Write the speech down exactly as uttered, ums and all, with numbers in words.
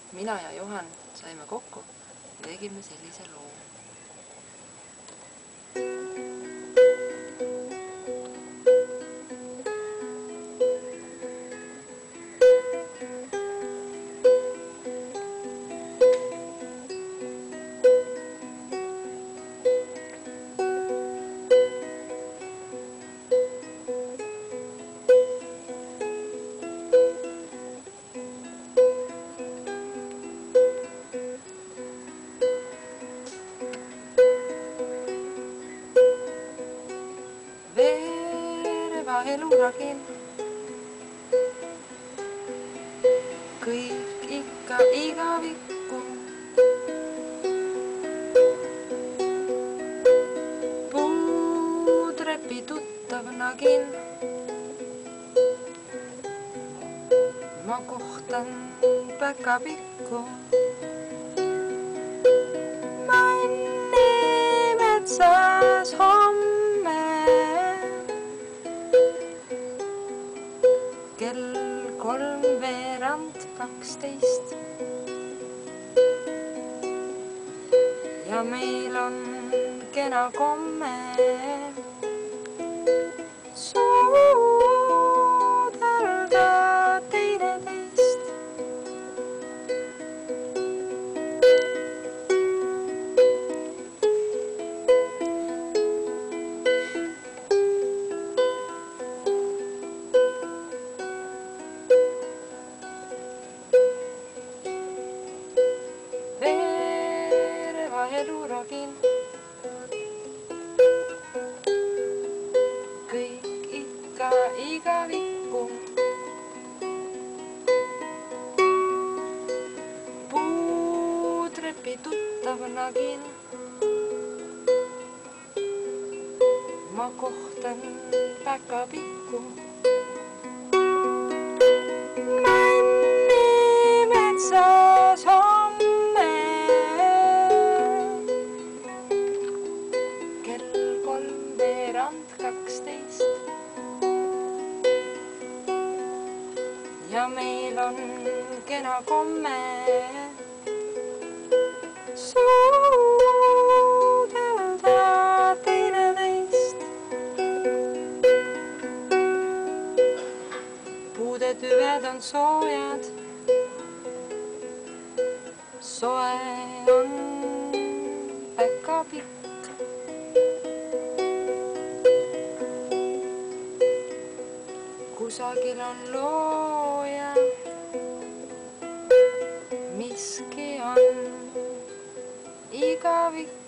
mina ja Johan saime kokku ja tegime sellise loo. Veereva eluragin, kõik ikka igavikku. Puutrepi tuttav nagin, ma kohtan päkapikku. Ma enne metsas homme kell kolmveerand kaksteist ja meil on kena komme suudelda teineteist. Eluragin, kõik ikka igavikku. Puutrepi tuttav nagin, ma kohtan päkapikku. Ma enne metsas homme kolmveerand kaksteist ja meil on kena komme suudelda teineteist. Puude tüved on soojad, soe on päkapikk. Kusagil on looja, miski on igavik.